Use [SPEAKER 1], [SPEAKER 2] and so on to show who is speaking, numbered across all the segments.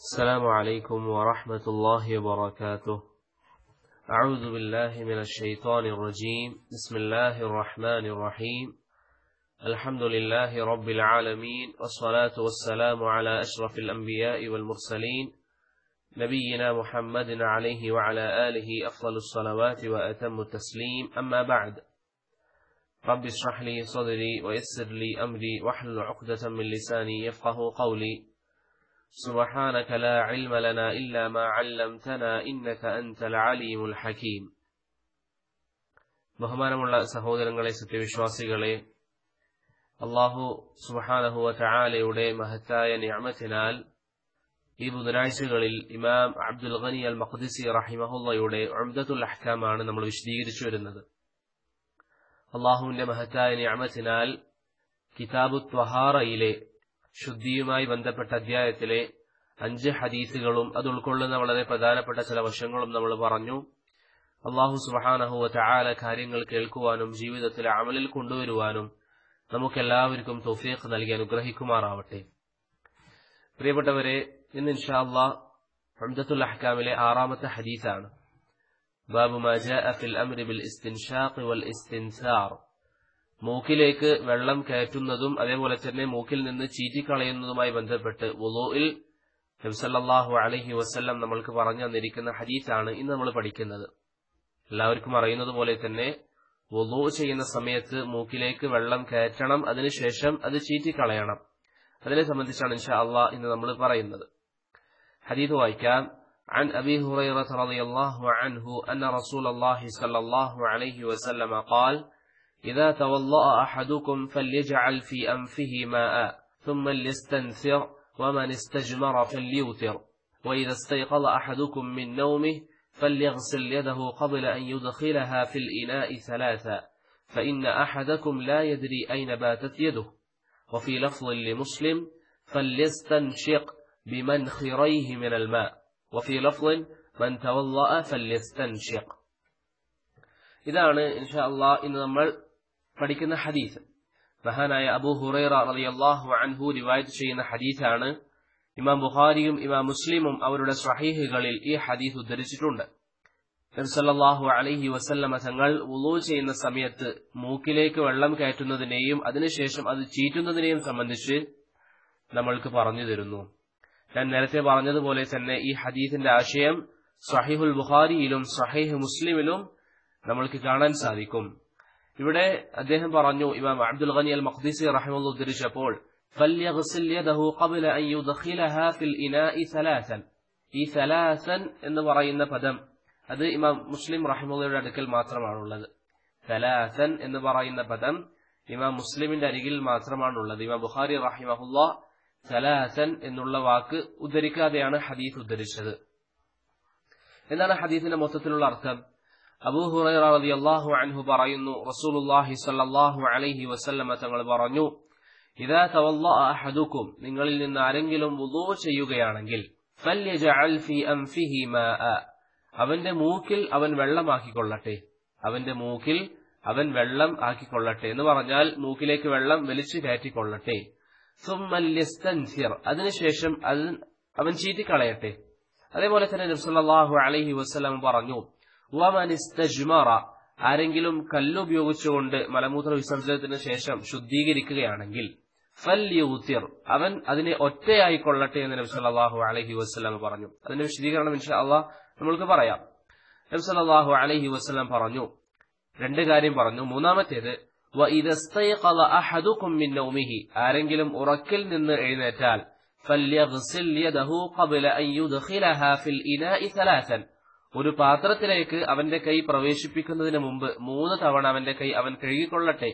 [SPEAKER 1] السلام عليكم ورحمة الله وبركاته. أعوذ بالله من الشيطان الرجيم. بسم الله الرحمن الرحيم. الحمد لله رب العالمين، والصلاة والسلام على أشرف الأنبياء والمرسلين نبينا محمد عليه وعلى آله أفضل الصلوات وأتم التسليم. أما بعد، رب اشرح لي صدري ويسر لي أمري واحلل عقدة من لساني يفقه قولي. سبحانك لا علم لنا إلا ما علمتنا إنك أنت العليم الحكيم. ബഹുമാനമുള്ള സഹോദരങ്ങളെ, സത്യവിശ്വാസികളെ, അല്ലാഹു സുബ്ഹാനഹു വ തആലയുടെ മഹത്തായ നിഅമത്തിനാൽ ഈ ബുധനാഴ്ചകളിൽ ഇമാം അബ്ദുൽ ഗനി അൽ മഖ്ദിസി റഹിമഹുള്ളയുടെ ഉംദത്തുൽ അഹ്കാമാണ് നമ്മൾ വിശദീകരിച്ചു വരുന്നത്. അല്ലാഹുവിന്റെ മഹത്തായ നിഅമത്തിനാൽ കിതാബു ത്വഹാറയിലെ ശുദ്ധിയുമായി ബന്ധപ്പെട്ട അധ്യായത്തിലെ 5 ഹദീസുകളും അത് ഉൾക്കൊള്ളുന്ന വളരെ പ്രധാനപ്പെട്ട ചില വശങ്ങളും നമ്മൾ പറഞ്ഞു. അല്ലാഹു സുബ്ഹാനഹു വ തആല കാര്യങ്ങൾ കേൾക്കുവാനും ജീവിതത്തിൽ അമലിൽ കൊണ്ടുവരുവാനും നമുക്കെല്ലാവർക്കും തൗഫീഖ് നൽകി അനുഗ്രഹിക്കുമാറാവട്ടെ. പ്രിയപ്പെട്ടവരെ, ഇന്ന് ഇൻഷാ അല്ലാഹ് ഉംദത്തുൽ അഹ്കാമിലെ 6ാമത്തെ ഹദീസാണ്. ബാബു മാ ജാഅ ഫിൽ അംരി ബിൽ ഇസ്തിൻഷാഖ് വൽ ഇസ്തിൻസാർ. മൂക്കിലേക്ക് വെള്ളം കയറ്റുന്നതും അതേപോലെ തന്നെ മൂക്കിൽ നിന്ന് ചീറ്റിക്കളയുന്നതുമായി ബന്ധപ്പെട്ട് വുളൂഇൽ നബി സല്ലല്ലാഹു അലൈഹി വസല്ലം നമ്മൾക്ക് പറഞ്ഞു തന്നിരിക്കുന്ന ഹദീസാണ് ഇന്ന് നമ്മൾ പഠിക്കുന്നത്. എല്ലാവർക്കും അറിയുന്നത് പോലെ തന്നെ വുളൂ ചെയ്യുന്ന സമയത്ത് മൂക്കിലേക്ക് വെള്ളം കയറ്റണം, അതിനുശേഷം അത് ചീറ്റിക്കളയണം. അതിനെ സംബന്ധിച്ചാണ് ഇൻഷാ അല്ലാഹ് ഇന്ന് നമ്മൾ പറയുന്നത്. ഹദീസ് വായിക്കാം. عن أبي هريرة رضي الله عنه أن رسول الله صلى الله عليه وسلم قال: إذا توضأ أحدكم فليجعل في أنفه ماء ثم ليستنثر ومن استجمر فليوتر وإذا استيقظ أحدكم من نومه فليغسل يده قبل أن يدخلها في الإناء 3 فإن أحدكم لا يدري أين باتت يده. وفي لفظ لمسلم: فليستنشق بمنخريه من الماء. وفي لفظ: من توضأ فليستنشق. ഇതാണ് ഇൻഷാ അല്ലാഹ് ഇന്ന് നമ്മൾ പഠിക്കുന്ന ഹദീസ്. മഹാനായ അബൂ ഹുറൈറ റളിയല്ലാഹു അൻഹു റിവായത്ത് ചെയ്യുന്ന ഹദീസാണ്. ഇമാം ബുഖാരിയും ഇമാം മുസ്ലിമും അവരുടെ സ്വഹീഹുകളിൽ ഈ ഹദീസ് ഉദ്ധരിച്ചിട്ടുണ്ട്. നബി സല്ലല്ലാഹു അലൈഹി വസല്ലമ തങ്ങൾ വുളൂ ചെയ്യുന്ന സമയത്ത് മൂക്കിലേക്ക് വെള്ളം കയറ്റുന്നതിനെയും അതിനുശേഷം അത് ചീറ്റുന്നതിനെയും സംബന്ധിച്ച് നമ്മൾക്ക് പറഞ്ഞു തരുന്നു. ഞാൻ നേരത്തെ പറഞ്ഞതുപോലെ തന്നെ ഈ ഹദീസിന്റെ ആശയം സ്വഹീഹുൽ ബുഖാരിയിലും സ്വഹീഹ് മുസ്ലിമിലും നമ്മൾക്ക് കാണാൻ സാധിക്കും. ഇവിടെ അദ്ദേഹം പറഞ്ഞു, ഇമാം അബ്ദുൽ ഗനി അൽ മഖ്ദിസി റഹിമഹുല്ലാഹ് ഉദ്ധരിച്ചപ്പോൾ ഫല്യഗ്സിൽ യദഹു ഖബ്ല അൻ യുദ്ഖിലഹാ ഫിൽ ഇനാഇ 3. ഈ 3 എന്ന് പറയുന്ന പദം അത് ഇമാം മുസ്ലിം റഹിമഹുള്ളയുടെ അടുക്കൽ മാത്രമാണുള്ളത്. 3 എന്ന് പറയുന്ന പദം ഇമാം മുസ്ലിമിന്റെ അരികിൽ മാത്രമാണുള്ളത്. ഇമാം ബുഖാരി റഹിമഹുല്ലാഹ് 3 എന്നുള്ള വാക്ക് ഉദ്ധരിക്കാതെയാണ് ഹദീസ് ഉദ്ധരിച്ചത്. എന്താണ് ഹദീസിന്റെ മൊത്തത്തിലുള്ള അർത്ഥം? അബൂ ഹുറൈറ റളിയല്ലാഹു അൻഹു പറയുന്നു, റസൂലുള്ളാഹി സ്വല്ലല്ലാഹു അലൈഹി വസല്ലമ തങ്ങൾ പറഞ്ഞു, ഇദാ തവല്ലഅ അഹദുക്കും, നിങ്ങളിൽ നിന്ന് ആരെങ്കിലും വുളൂ ചെയ്യുകയാണെങ്കിൽ, ഫല്യജഅൽ ഫീ അൻഫിഹി മാഅ, അവന്റെ മൂക്കിൽ അവൻ വെള്ളമാക്കിക്കൊള്ളട്ടെ. അവന്റെ മൂക്കിൽ അവൻ വെള്ളം ആക്കിക്കൊള്ളട്ടെ എന്ന് പറഞ്ഞാൽ മൂക്കിലേക്ക് വെള്ളം വലിച്ചു കയറ്റിക്കൊള്ളട്ടെ. സുമ്മ ലിയസ്തൻസിർ, അതിനുശേഷം അവൻ ചീറ്റിക്കളയട്ടെ. അതേപോലെ തന്നെ നബി സല്ലല്ലാഹു അലൈഹി വസല്ലം പറഞ്ഞു, വമൻ ഇസ്തജ്മറ, ആരെങ്കിലും കല്ലുപയോഗിച്ചുകൊണ്ട് മലമൂത്ര വിസർജനത്തിന് ശേഷം ശുദ്ധീകരിക്കുകയാണെങ്കിൽ, ഫല്യൂതിർ, അവൻ അതിനെ ഒറ്റയായിക്കൊള്ളട്ടെ എന്ന് നബി സല്ലല്ലാഹു അലൈഹി വസല്ലം പറഞ്ഞു. അതിന്റെ വിശദീകരണം ഇൻഷാ അല്ലാഹ് നമ്മൾക്ക് പറയാം. നബി സല്ലല്ലാഹു അലൈഹി വസല്ലം പറഞ്ഞു, 2 കാര്യം പറഞ്ഞു. മൂന്നാമത്തേത്, വഇദാ ഇസ്തയഖള അഹദുകും മിൻ നൗമിഹി, ആരെങ്കിലും ഉറക്കിൽ നിന്ന് എഴുന്നേറ്റാൽ, ഫല്യഗ്സിൽ യദഹു ഖബ്ല അൻ യുദ്ഖിലഹാ ഫിൽ ഇനാഇ 3, ഒരു പാത്രത്തിലേക്ക് അവന്റെ കൈ പ്രവേശിപ്പിക്കുന്നതിന് മുമ്പ് 3 തവണ അവന്റെ കൈ അവൻ കഴുകിക്കൊള്ളട്ടെ.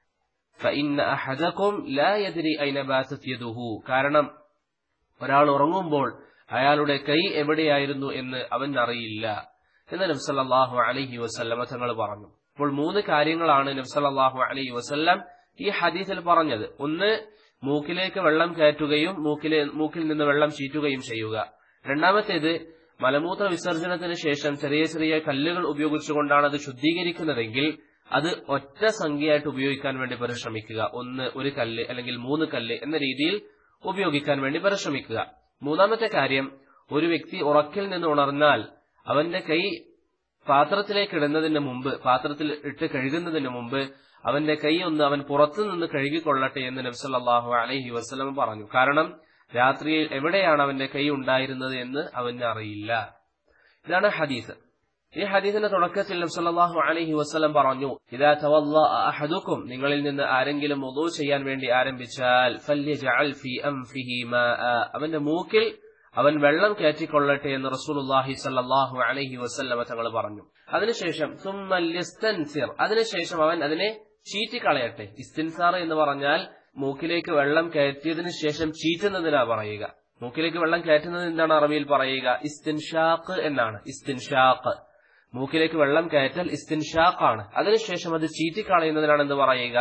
[SPEAKER 1] ഫഇന്ന അഹദകും ലാ യദ്രി ഐന ബാതത് യദുഹു, കാരണം ഒരാൾ ഉറങ്ങുമ്പോൾ അയാളുടെ കൈ എവിടെയായിരുന്നു എന്ന് അവൻ അറിയില്ല എന്ന് നബി സല്ലല്ലാഹു അലൈഹി വസല്ലം തങ്ങൾ പറഞ്ഞു. അപ്പോൾ 3 കാര്യങ്ങളാണ് നബി സല്ലല്ലാഹു അലൈഹി വസല്ലം ഈ ഹദീസിൽ പറഞ്ഞത്. ഒന്ന്, മൂക്കിലേക്ക് വെള്ളം കയറ്റുകയും മൂക്കിൽ നിന്ന് വെള്ളം ചീറ്റുകയും ചെയ്യുക. രണ്ടാമത്തേത്, മലമൂത്ര വിസർജനത്തിന് ശേഷം ചെറിയ ചെറിയ കല്ലുകൾ ഉപയോഗിച്ചുകൊണ്ടാണ് അത് ശുദ്ധീകരിക്കുന്നതെങ്കിൽ അത് ഒറ്റ സംഖ്യയായിട്ട് ഉപയോഗിക്കാൻ വേണ്ടി പരിശ്രമിക്കുക. 1 കല്ല് അല്ലെങ്കിൽ 3 കല്ല് എന്ന രീതിയിൽ ഉപയോഗിക്കാൻ വേണ്ടി പരിശ്രമിക്കുക. മൂന്നാമത്തെ കാര്യം, ഒരു വ്യക്തി ഉറക്കിൽ നിന്ന് ഉണർന്നാൽ അവന്റെ കൈ പാത്രത്തിലേക്ക് ഇടുന്നതിന് മുമ്പ്, പാത്രത്തിൽ ഇട്ട് കഴുകുന്നതിന് മുമ്പ് അവന്റെ കൈ ഒന്ന് അവൻ പുറത്തുനിന്ന് കഴുകിക്കൊള്ളട്ടെ എന്ന് നബി സല്ലല്ലാഹു അലൈഹി വസല്ലം പറഞ്ഞു. കാരണം രാത്രിയിൽ എവിടെയാണ് അവന്റെ കൈ ഉണ്ടായിരുന്നത് എന്ന് അവന് അറിയില്ല. ഇതാണ് ഹദീസ്. ഈ ഹദീസിന്റെ തുടക്കത്തിൽ നബി സല്ലല്ലാഹു അലൈഹി വസല്ലം പറഞ്ഞു, ഇദാ തവല്ലഅ അഹദുക്കും, നിങ്ങളിൽ നിന്ന് ആരെങ്കിലും വുളൂ ചെയ്യാൻ വേണ്ടി ആരംഭിച്ചാൽ ഫല്യജഅൽ ഫീ അൻഫിഹി മാഅ, അവന്റെ മൂക്കിൽ അവൻ വെള്ളം കയറ്റിക്കൊള്ളട്ടെ എന്ന് റസൂലുള്ളാഹി സ്വല്ലല്ലാഹു അലൈഹി വസല്ലം തങ്ങൾ പറഞ്ഞു. അതിനുശേഷം സുമ്മൽ യസ്തൻസിർ, അതിനുശേഷം അവൻ അതിനെ ചീറ്റിക്കളയട്ടെ. ഇസ്തിൻസാർ എന്ന് പറഞ്ഞാൽ മൂക്കിലേക്ക് വെള്ളം കയറ്റിയതിനു ശേഷം ചീറ്റുന്നതിനാ പറയുക. മൂക്കിലേക്ക് വെള്ളം കയറ്റുന്നത് എന്താണ് അറബിയിൽ പറയുക? ഇസ്തിൻഷാഖ് എന്നാണ്. ഇസ്തിൻഷാഖ്, മൂക്കിലേക്ക് വെള്ളം കയറ്റൽ ഇസ്തിൻഷാഖ് ആണ്. അതിനുശേഷം അത് ചീറ്റിക്കളയുന്നതിനാണ് എന്ത് പറയുക?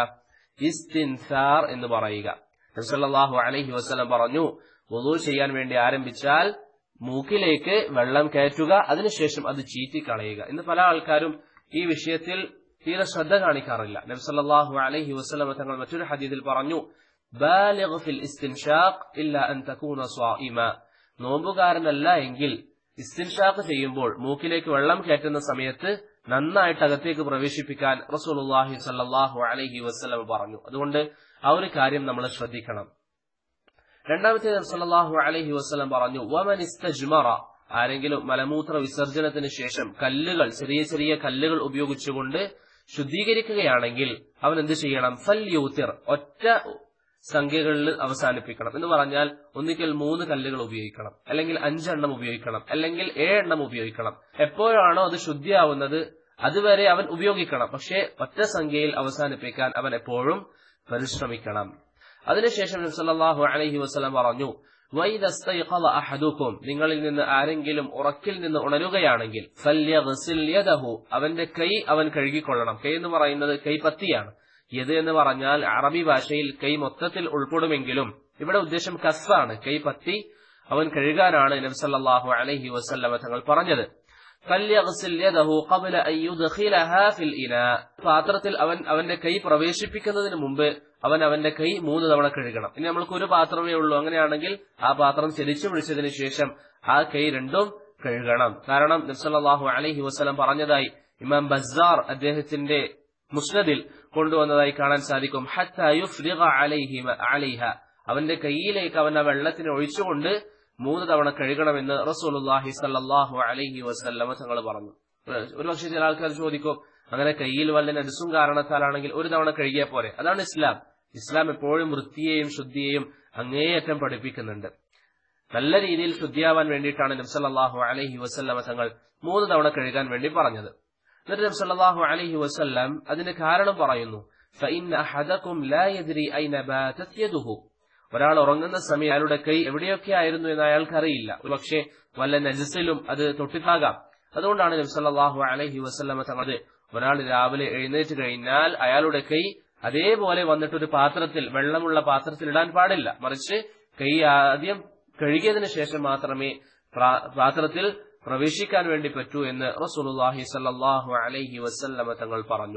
[SPEAKER 1] ഇസ്തിൻസാർ എന്ന് പറയുക. നബി സല്ലല്ലാഹു അലൈഹി വസല്ലം പറഞ്ഞു, വുളൂ ചെയ്യാൻ വേണ്ടി ആരംഭിച്ചാൽ മൂക്കിലേക്ക് വെള്ളം കയറ്റുക, അതിനുശേഷം അത് ചീറ്റിക്കളയുക. ഇന്ന് പല ആൾക്കാരും ഈ വിഷയത്തിൽ തീരെ ശ്രദ്ധ കാണിക്കാറില്ല. നബി സല്ലല്ലാഹു അലൈഹി വസല്ലം തങ്ങൾ മറ്റൊരു ഹദീസിൽ പറഞ്ഞു, ബാലിഗ് ഫിൽ ഇസ്തിൻഷാഖ് ഇല്ലാ അൻ തകൂന സ്വാഇമ, നോമ്പുകാരനല്ല എങ്കിൽ ഇസ്തിൻഷാഖ് ചെയ്യുമ്പോൾ മൂക്കിലേക്ക് വെള്ളം കയറ്റുന്ന സമയത്ത് നന്നായിട്ട് അകത്തേക്ക് പ്രവേശിപ്പിക്കാൻ റസൂലുള്ളാഹി സ്വല്ലല്ലാഹു അലൈഹി വസല്ലം പറഞ്ഞു. അതുകൊണ്ട് ആ ഒരു കാര്യം നമ്മൾ ശ്രദ്ധിക്കണം. രണ്ടാമത്തെ നബി സല്ലല്ലാഹു അലൈഹി വസല്ലം പറഞ്ഞു, വമൻ ഇസ്തജ്മറ, ആരെങ്കിലും മലമൂത്ര വിസർജനത്തിന് ശേഷം കല്ലുകൾ, ചെറിയ ചെറിയ കല്ലുകൾ ഉപയോഗിച്ചുകൊണ്ട് ശുദ്ധീകരിക്കുകയാണെങ്കിൽ അവൻ എന്ത് ചെയ്യണം? ഫൽയൂത്തിർ, ഒറ്റ സംഖ്യകളിൽ അവസാനിപ്പിക്കണം. എന്ന് പറഞ്ഞാൽ ഒന്നിക്കൽ 3 കല്ലുകൾ ഉപയോഗിക്കണം, അല്ലെങ്കിൽ 5 എണ്ണം ഉപയോഗിക്കണം, അല്ലെങ്കിൽ 7 എണ്ണം ഉപയോഗിക്കണം. എപ്പോഴാണോ അത് ശുദ്ധിയാവുന്നത് അതുവരെ അവൻ ഉപയോഗിക്കണം. പക്ഷേ ഒറ്റ സംഖ്യയിൽ അവസാനിപ്പിക്കാൻ അവൻ എപ്പോഴും പരിശ്രമിക്കണം. അതിനുശേഷം നബി സല്ലല്ലാഹു അലൈഹി വസല്ലം പറഞ്ഞു, വൈദസ്തൈഖള അഹദുക്കും, നിങ്ങളിൽ നിന്ന് ആരെങ്കിലും ഉറക്കിൽ നിന്ന് ഉണരുകയാണെങ്കിൽ ഫല്യഗ്സിൽ യദഹു, അവന്റെ കൈ അവൻ കഴുകിക്കൊള്ളണം. കൈ എന്ന് പറയുന്നത് കൈപ്പത്തിയാണ്. യത് എന്ന് പറഞ്ഞാൽ അറബി ഭാഷയിൽ കൈ മൊത്തത്തിൽ ഉൾപ്പെടുമെങ്കിലും ഇവിടെ ഉദ്ദേശം കസ്സാണ്. കൈപ്പത്തി അവൻ കഴുകാനാണ് നബി സല്ലല്ലാഹു അലൈഹി വസല്ലം തങ്ങൾ പറഞ്ഞത്. ഫല്യഗ്സിൽ യദഹു ഖബ്ല അൻ യുദ്ഖിലഹാ ഫിൽ ഇനാ, പാത്രത്തിൽ അവൻ അവന്റെ കൈ പ്രവേശിപ്പിക്കുന്നതിന് മുമ്പ് അവൻ അവന്റെ കൈ 3 തവണ കഴുകണം. ഇനി നമ്മൾക്ക് ഒരു പാത്രമേ ഉള്ളൂ, അങ്ങനെയാണെങ്കിൽ ആ പാത്രം ചരിച്ചു പിടിച്ചതിന് ശേഷം ആ കൈ രണ്ടും കഴുകണം. കാരണം നബി സല്ലല്ലാഹു അലൈഹി വസല്ലം പറഞ്ഞതായി ഇമാം ബസ്സാർ അദ്ദേഹത്തിന്റെ മുസ്നദിൽ കൊണ്ടുവന്നതായി കാണാൻ സാധിക്കും, ഹത്താ യുഫ്രിഗ അലൈഹ, അവന്റെ കൈയിലേക്ക് അവൻ ആ വെള്ളത്തിന് ഒഴിച്ചുകൊണ്ട് 3 തവണ കഴുകണമെന്ന് റസൂലുള്ളാഹി സ്വല്ലല്ലാഹു അലൈഹി വസല്ലം തങ്ങൾ പറഞ്ഞു. ഒരുപക്ഷെ ചില ആൾക്കാർ ചോദിക്കും, അങ്ങനെ കയ്യിൽ വല്ല നജസും കാരണത്താലാണെങ്കിൽ 1 തവണ കഴുകിയാൽ പോരെ? അതാണ് ഇസ്ലാം. ഇസ്ലാം എപ്പോഴും വൃത്തിയെയും ശുദ്ധിയെയും അങ്ങേയറ്റം പഠിപ്പിക്കുന്നുണ്ട്. നല്ല രീതിയിൽ ശുദ്ധിയാവാൻ വേണ്ടിയിട്ടാണ് നബി സല്ലല്ലാഹു അലൈഹി വസല്ലം തങ്ങൾ 3 തവണ കഴുകാൻ വേണ്ടി പറഞ്ഞത്. എന്നിട്ട് നബി സല്ലല്ലാഹു അലൈഹി വസല്ലം അതിന് കാരണം പറയുന്നു, ഫഇന്ന അഹദകും ലാ യദ്രി ഐന ബാതത് യദുഹു, ഒരാൾ ഉറങ്ങുന്ന സമയം അയാളുടെ കൈ എവിടെയൊക്കെ ആയിരുന്നു എന്ന് അയാൾക്ക് അറിയില്ല. ഒരുപക്ഷെ വല്ല നജസിലും അത് തൊട്ടിട്ടാകാം. അതുകൊണ്ടാണ് നബി സല്ലല്ലാഹു അലൈഹി വസല്ലം തങ്ങൾ ഒരാൾ രാവിലെ എഴുന്നേറ്റ് കഴിഞ്ഞാൽ അയാളുടെ കൈ അതേപോലെ വന്നിട്ടൊരു പാത്രത്തിൽ, വെള്ളമുള്ള പാത്രത്തിൽ ഇടാൻ പാടില്ല. മറിച്ച് കൈ ആദ്യം കഴുകിയതിനു ശേഷം മാത്രമേ പാത്രത്തിൽ പ്രവേശിക്കാൻ വേണ്ടി പറ്റൂ എന്ന് റസൂലുള്ളാഹി സ്വല്ലല്ലാഹു അലൈഹി വസല്ലം തങ്ങൾ പറഞ്ഞു.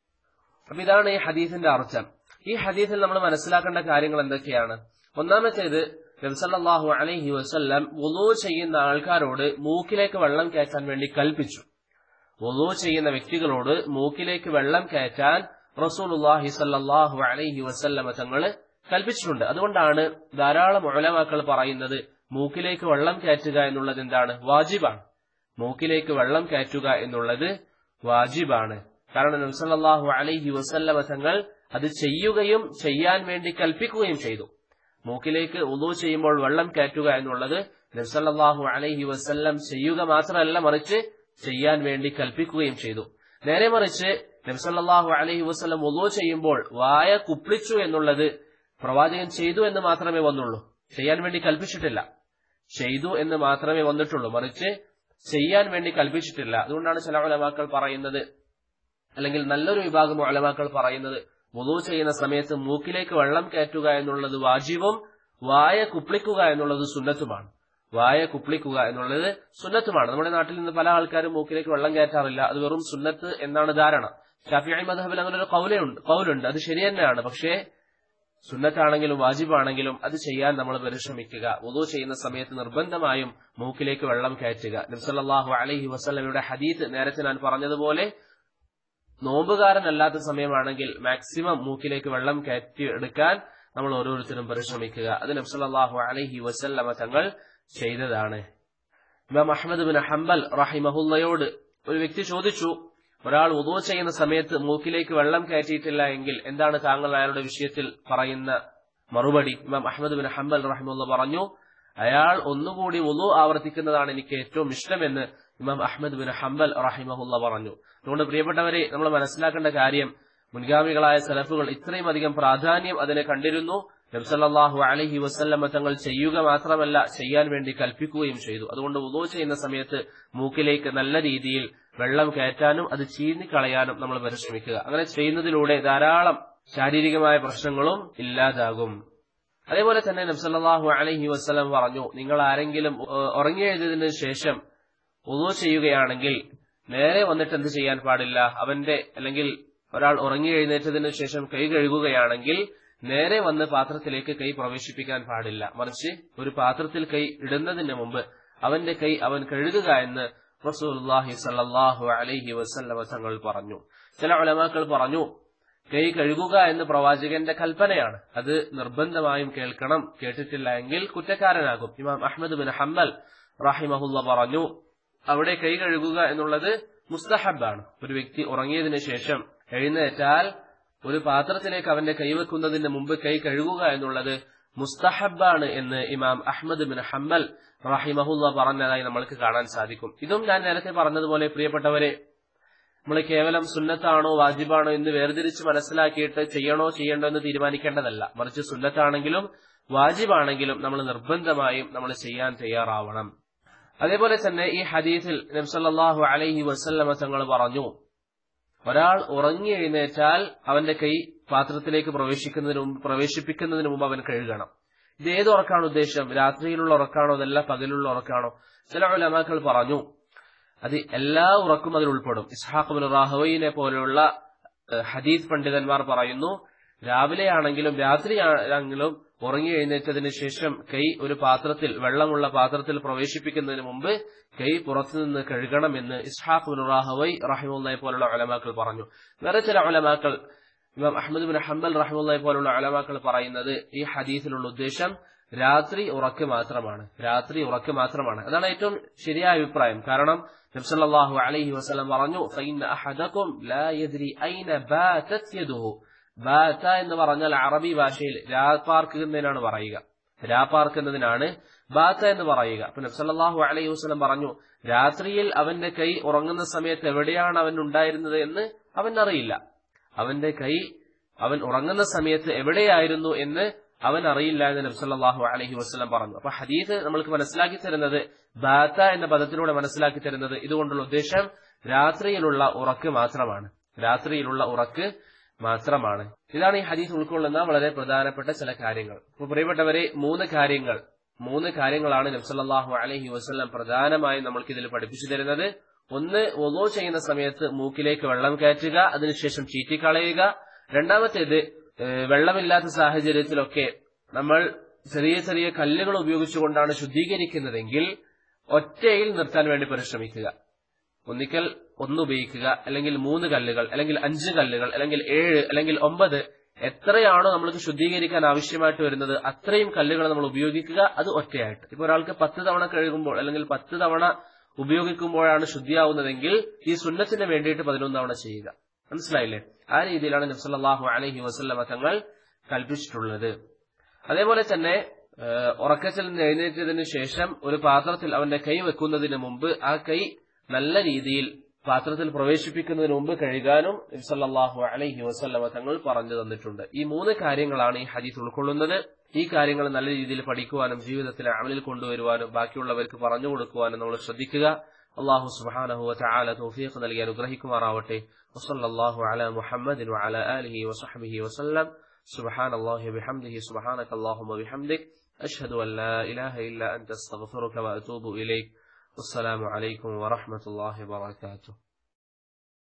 [SPEAKER 1] അപ്പൊ ഇതാണ് ഈ ഹദീസിന്റെ അർത്ഥം. ഈ ഹദീസിൽ നമ്മൾ മനസ്സിലാക്കേണ്ട കാര്യങ്ങൾ എന്തൊക്കെയാണ്? ഒന്നാമത്തേത്, നബി സല്ലല്ലാഹു അലൈഹി വസല്ലം വുളൂ ചെയ്യുന്ന ആൾക്കാരോട് മൂക്കിലേക്ക് വെള്ളം കയറ്റാൻ വേണ്ടി കൽപ്പിച്ചു. വുളൂ ചെയ്യുന്ന വ്യക്തികളോട് മൂക്കിലേക്ക് വെള്ളം കയറ്റാൻ റസൂലുള്ളാഹി സ്വല്ലല്ലാഹു അലൈഹി വസല്ലം തങ്ങൾ കൽപ്പിച്ചിട്ടുണ്ട്. അതുകൊണ്ടാണ് ധാരാളം ഉലമാക്കൾ പറയുന്നത് മൂക്കിലേക്ക് വെള്ളം കയറ്റുക എന്നുള്ളത് എന്താണ്? വാജിബാണ്. മൂക്കിലേക്ക് വെള്ളം കയറ്റുക എന്നുള്ളത് വാജിബാണ്. കാരണം നബി സല്ലല്ലാഹു അലൈഹി വസല്ലം തങ്ങൾ അത് ചെയ്യുകയും ചെയ്യാൻ വേണ്ടി കൽപ്പിക്കുകയും ചെയ്തു. മൂക്കിലേക്ക് വുളൂ ചെയ്യുമ്പോൾ വെള്ളം കയറ്റുക എന്നുള്ളത് നബി സല്ലല്ലാഹു അലൈഹി വസല്ലം ചെയ്യുക മാത്രമല്ല, മറിച്ച് ചെയ്യാൻ വേണ്ടി കൽപ്പിക്കുകയും ചെയ്തു. നേരെ മറിച്ച് നബി സല്ലല്ലാഹു അലൈഹി വസല്ലം വുളൂ ചെയ്യുമ്പോൾ വായ കുപ്ലിച്ചു എന്നുള്ളത് പ്രവാചകൻ ചെയ്തു എന്ന് മാത്രമേ വന്നുള്ളൂ. ചെയ്യാൻ വേണ്ടി കൽപ്പിച്ചിട്ടില്ല. ചെയ്തു എന്ന് മാത്രമേ വന്നിട്ടുള്ളൂ, മറിച്ച് ചെയ്യാൻ വേണ്ടി കൽപ്പിച്ചിട്ടില്ല. അതുകൊണ്ടാണ് ചില ഉലമാക്കൾ പറയുന്നത്, അല്ലെങ്കിൽ നല്ലൊരു വിഭാഗം ഉലമാക്കൾ പറയുന്നത്, വുളൂ ചെയ്യുന്ന സമയത്ത് മൂക്കിലേക്ക് വെള്ളം കയറ്റുക എന്നുള്ളത് വാജിബും വായ കുപ്ലിക്കുക എന്നുള്ളത് സുന്നത്തുമാണ്. വായ കുപ്ലിക്കുക എന്നുള്ളത് സുന്നത്തുമാണ്. നമ്മുടെ നാട്ടിൽ നിന്ന് പല ആൾക്കാരും മൂക്കിലേക്ക് വെള്ളം കയറ്റാറില്ല. അത് വെറും സുന്നത്ത് എന്നാണ് ധാരണ. ശാഫിഈ മദ്ഹബിൽ അങ്ങനെ ഒരു ഖൗലുണ്ട്. അത് ശരി തന്നെയാണ്. പക്ഷേ സുന്നത്താണെങ്കിലും വാജിബാണെങ്കിലും അത് ചെയ്യാൻ നമ്മൾ പരിശ്രമിക്കുക. വുളൂ ചെയ്യുന്ന സമയത്ത് നിർബന്ധമായും മൂക്കിലേക്ക് വെള്ളം കയറ്റുക. നബി സല്ലല്ലാഹു അലൈഹി വസല്ലമയുടെ ഹദീസ് നേരത്തെ ഞാൻ പറഞ്ഞതുപോലെ നോമ്പുകാരനല്ലാത്ത സമയമാണെങ്കിൽ മാക്സിമം മൂക്കിലേക്ക് വെള്ളം കയറ്റി എടുക്കാൻ നമ്മൾ ഓരോരുത്തരും പരിശ്രമിക്കുക. അത് നബി സല്ലല്ലാഹു അലൈഹി വസല്ലമ തങ്ങൾ ചെയ്തതാണ്. ഇമാം അഹ്മദ് ബിൻ ഹംബൽ റഹിമഹുല്ലയോട് ഒരു വ്യക്തി ചോദിച്ചു, ഒരാൾ വുളൂ ചെയ്യുന്ന സമയത്ത് മൂക്കിലേക്ക് വെള്ളം കയറ്റിയിട്ടില്ല എങ്കിൽ എന്താണ് താങ്കൾ അയാളുടെ വിഷയത്തിൽ പറയുന്ന മറുപടി? ഇമാം അഹ്മദ് ബിൻ ഹംബൽ റഹിമഹുല്ല പറഞ്ഞു, അയാൾ ഒന്നുകൂടി വുളൂ ആവർത്തിക്കുന്നതാണ് എനിക്ക് ഏറ്റവും ഇഷ്ടമെന്ന് ഇമാം അഹ്മദ് ബിൻ ഹംബൽ റഹിമഹുല്ല പറഞ്ഞു. അതുകൊണ്ട് പ്രിയപ്പെട്ടവരെ, നമ്മൾ മനസ്സിലാക്കേണ്ട കാര്യം, മുൻഗാമികളായ സലഫുകൾ ഇത്രയും അധികം പ്രാധാന്യം അതിനെ കണ്ടിരുന്നു. നബി സല്ലല്ലാഹു അലൈഹി വസല്ലമ തങ്ങൾ ചെയ്യുക മാത്രമല്ല, ചെയ്യാൻ വേണ്ടി കൽപ്പിക്കുകയും ചെയ്തു. അതുകൊണ്ട് വുളൂ ചെയ്യുന്ന സമയത്ത് മൂക്കിലേക്ക് നല്ല രീതിയിൽ വെള്ളം കയറ്റാനും അത് ചീന്തിക്കളയാനും നമ്മൾ പരിശ്രമിക്കുക. അങ്ങനെ ചെയ്യുന്നതിലൂടെ ധാരാളം ശാരീരികമായ പ്രശ്നങ്ങളും ഇല്ലാതാകും. അതേപോലെ തന്നെ നബി സല്ലല്ലാഹു അലൈഹി വസല്ലം പറഞ്ഞു, നിങ്ങൾ ആരെങ്കിലും ഉറങ്ങിയെഴുതിയതിനു ശേഷം വുളൂ ചെയ്യുകയാണെങ്കിൽ നേരെ വന്നിട്ട് എന്ത് ചെയ്യാൻ പാടില്ല? അല്ലെങ്കിൽ ഒരാൾ ഉറങ്ങി എഴുന്നേറ്റതിനു ശേഷം കൈ കഴുകുകയാണെങ്കിൽ നേരെ വന്ന് പാത്രത്തിലേക്ക് കൈ പ്രവേശിപ്പിക്കാൻ പാടില്ല. മറിച്ച് ഒരു പാത്രത്തിൽ കൈ ഇടുന്നതിന് മുമ്പ് അവന്റെ കൈ അവൻ കഴുകുക എന്ന് റസൂലുള്ളാഹി സ്വല്ലല്ലാഹു അലൈഹി വസല്ലം തങ്ങൾ പറഞ്ഞു. ചില ഉലമാക്കൾ പറഞ്ഞു, കൈ കഴുകുക എന്ന് പ്രവാചകന്റെ കൽപ്പനയാണ്, അത് നിർബന്ധമായും കേൾക്കണം, കേട്ടിട്ടില്ല എങ്കിൽ കുറ്റക്കാരനാകും. ഇമാം അഹ്മദ് ബിൻ ഹംബൽ റഹിമഹുല്ല പറഞ്ഞു, അവിടെ കൈ കഴുകുക എന്നുള്ളത് മുസ്തഹബാണ്. ഒരു വ്യക്തി ഉറങ്ങിയതിനു ശേഷം എഴുന്നേറ്റാൽ ഒരു പാത്രത്തിലേക്ക് അവന്റെ കൈവെക്കുന്നതിന് മുമ്പ് കൈ കഴുകുക എന്നുള്ളത് മുസ്തഹബാണ് എന്ന് ഇമാം അഹ്മദ് ബിൻ ഹംബൽ റഹിമഹുല്ല പറഞ്ഞതായി നമ്മൾക്ക് കാണാൻ സാധിക്കും. ഇതും ഞാൻ നേരത്തെ പറഞ്ഞതുപോലെ പ്രിയപ്പെട്ടവരെ, നമ്മൾ കേവലം സുന്നത്താണോ വാജിബാണോ എന്ന് വേർതിരിച്ച് മനസ്സിലാക്കിയിട്ട് ചെയ്യണോ ചെയ്യണ്ടോ എന്ന് തീരുമാനിക്കേണ്ടതല്ല. മറിച്ച് സുന്നത്താണെങ്കിലും വാജിബാണെങ്കിലും നമ്മൾ നിർബന്ധമായും നമ്മൾ ചെയ്യാൻ തയ്യാറാവണം. അതേപോലെ തന്നെ ഈ ഹദീസിൽ നബി സല്ലല്ലാഹു അലൈഹി വസല്ലമ തങ്ങൾ പറഞ്ഞു, ഒരാൾ ഉറങ്ങി എഴുന്നേറ്റാൽ അവന്റെ കൈ പാത്രത്തിലേക്ക് പ്രവേശിപ്പിക്കുന്നതിന് മുമ്പ് അവൻ കഴുകണം. ഇത് ഏത് ഉറക്കാണ് ഉദ്ദേശം? രാത്രിയിലുള്ള ഉറക്കാണോ അതല്ല പകലുള്ള ഉറക്കാണോ? ചില ഉലമാക്കൾ പറഞ്ഞു അത് എല്ലാ ഉറക്കും അതിൽ ഉൾപ്പെടും. ഇസ്ഹാഖ് ബിൻ റാഹവയിനെ പോലെയുള്ള ഹദീസ് പണ്ഡിതന്മാർ പറയുന്നു, രാവിലെ ആണെങ്കിലും രാത്രിയാണെങ്കിലും ഉറങ്ങി എഴുന്നേറ്റതിന് ശേഷം കൈ ഒരു പാത്രത്തിൽ, വെള്ളമുള്ള പാത്രത്തിൽ പ്രവേശിപ്പിക്കുന്നതിന് മുമ്പ് കൈ പുറത്തുനിന്ന് കഴുകണമെന്ന് ഇസ്ഹാഖ് ബിൻ റാഹവൈ റഹിമഹുല്ലയെ പോലുള്ള ഉലമാക്കൾ പറഞ്ഞു. വേറെ ചില ഉലമാക്കൾ, ഇമാം അഹ്മദ് ബിൻ ഹംബൽ റഹിമഹുല്ലയെ പോലുള്ള ഉലമാക്കൾ പറയുന്നത് ഈ ഹദീസിലുള്ള ഉദ്ദേശം രാത്രി ഉറക്ക് മാത്രമാണ്. അതാണ് ഏറ്റവും ശരിയായ അഭിപ്രായം. കാരണം നബി സല്ലല്ലാഹു അലൈഹി വസല്ലം പറഞ്ഞു, ഫഇന്ന അഹദകും ലാ യദ്രി ഐന ബാതത് യദുഹു. ബാത എന്ന് പറഞ്ഞാൽ അറബി ഭാഷയിൽ രാപ്പാർക്കുന്നതിനാണ് ബാത്ത എന്ന് പറയുക. അപ്പൊ നബി സല്ലല്ലാഹു അലൈഹി വസല്ലം പറഞ്ഞു, രാത്രിയിൽ അവന്റെ കൈ ഉറങ്ങുന്ന സമയത്ത് എവിടെയാണ് അവൻ ഉണ്ടായിരുന്നത് എന്ന് അവൻ അറിയില്ല. അവന്റെ കൈ അവൻ ഉറങ്ങുന്ന സമയത്ത് എവിടെയായിരുന്നു എന്ന് അവൻ അറിയില്ല എന്ന് നബി സല്ലല്ലാഹു അലൈഹി വസല്ലം പറഞ്ഞു. അപ്പൊ ഹദീസ് നമ്മൾക്ക് മനസ്സിലാക്കി തരുന്നത്, ബാത്ത എന്ന പദത്തിലൂടെ മനസ്സിലാക്കി തരുന്നത്, ഇതുകൊണ്ടുള്ള ഉദ്ദേശം രാത്രിയിലുള്ള ഉറക്ക് മാത്രമാണ്. ഇതാണ് ഈ ഹദീസ് ഉൾക്കൊള്ളുന്ന വളരെ പ്രധാനപ്പെട്ട ചില കാര്യങ്ങൾ. അപ്പൊ പ്രിയപ്പെട്ടവരെ, മൂന്ന് കാര്യങ്ങളാണ് നബി സല്ലല്ലാഹു അലൈഹി വസല്ലം പ്രധാനമായും നമ്മൾക്ക് ഇതിൽ പഠിപ്പിച്ചു തരുന്നത്. ഒന്ന്, വുളൂ ചെയ്യുന്ന സമയത്ത് മൂക്കിലേക്ക് വെള്ളം കയറ്റുക, അതിനുശേഷം ചീറ്റിക്കളയുക. രണ്ടാമത്തേത്, വെള്ളമില്ലാത്ത സാഹചര്യത്തിലൊക്കെ നമ്മൾ ചെറിയ ചെറിയ കല്ലുകൾ ഉപയോഗിച്ചുകൊണ്ടാണ് ശുദ്ധീകരിക്കുന്നതെങ്കിൽ ഒറ്റയിൽ നിർത്താൻ വേണ്ടി പരിശ്രമിക്കുക. ഒന്നിക്കൽ 1 ഉപയോഗിക്കുക, അല്ലെങ്കിൽ 3 കല്ലുകൾ, അല്ലെങ്കിൽ 5 കല്ലുകൾ, അല്ലെങ്കിൽ 7, അല്ലെങ്കിൽ 9, എത്രയാണോ നമ്മൾക്ക് ശുദ്ധീകരിക്കാൻ ആവശ്യമായിട്ട് വരുന്നത് അത്രയും കല്ലുകൾ നമ്മൾ ഉപയോഗിക്കുക, അത് ഒറ്റയായിട്ട്. ഇപ്പൊ ഒരാൾക്ക് 10 തവണ കഴുകുമ്പോൾ അല്ലെങ്കിൽ 10 തവണ ഉപയോഗിക്കുമ്പോഴാണ് ശുദ്ധിയാവുന്നതെങ്കിൽ ഈ സുന്നത്തിന് വേണ്ടിയിട്ട് 11 തവണ ചെയ്യുക. മനസ്സിലായില്ലേ? ആ രീതിയിലാണ് നബി സല്ലല്ലാഹു അലൈഹി വസല്ലമ തങ്ങൾ കൽപ്പിച്ചിട്ടുള്ളത്. അതേപോലെ തന്നെ ഉറക്കത്തിൽ നിന്ന് എഴുന്നേറ്റതിനു ശേഷം ഒരു പാത്രത്തിൽ അവന്റെ കൈ വെക്കുന്നതിന് മുമ്പ് ആ കൈ നല്ല രീതിയിൽ പാത്രത്തിൽ പ്രവേശിപ്പിക്കുന്നതിന് മുമ്പ് കഴുകാനും നബി സല്ലല്ലാഹു അലൈഹി വസല്ലമ തങ്ങൾ പറഞ്ഞു തന്നിട്ടുണ്ട്. ഈ 3 കാര്യങ്ങളാണ് ഈ ഹദീസ് ഉൾക്കൊള്ളുന്നത്. ഈ കാര്യങ്ങൾ നല്ല രീതിയിൽ പഠിക്കുവാനും ജീവിതത്തിൽ അമലിൽ കൊണ്ടുവരുവാനും ബാക്കിയുള്ളവർക്ക് പറഞ്ഞു കൊടുക്കുവാനും നമ്മൾ ശ്രദ്ധിക്കുക. അല്ലാഹു സുബ്ഹാനഹു വ തആല തൗഫീഖ് നൽകി അനുഗ്രഹിക്കുമാറാവട്ടെ. വസല്ലല്ലാഹു അലാ മുഹമ്മദിൻ വഅലാ ആലിഹി വസഹ്ബിഹി വസല്ലം. സുബ്ഹാനല്ലാഹി വബിഹംദിഹി സുബ്ഹാനകല്ലാഹുമ്മ വബിഹംദിക് അഷ്ഹദു അൻ ലാ ഇലാഹ ഇല്ലാ അൻത അസ്തഗ്ഫിറുക വഅതൂബു ഇലൈക്. അസ്സലാമു അലൈക്കും വറഹ്മത്തുള്ളാഹി വബറകാതുഹു.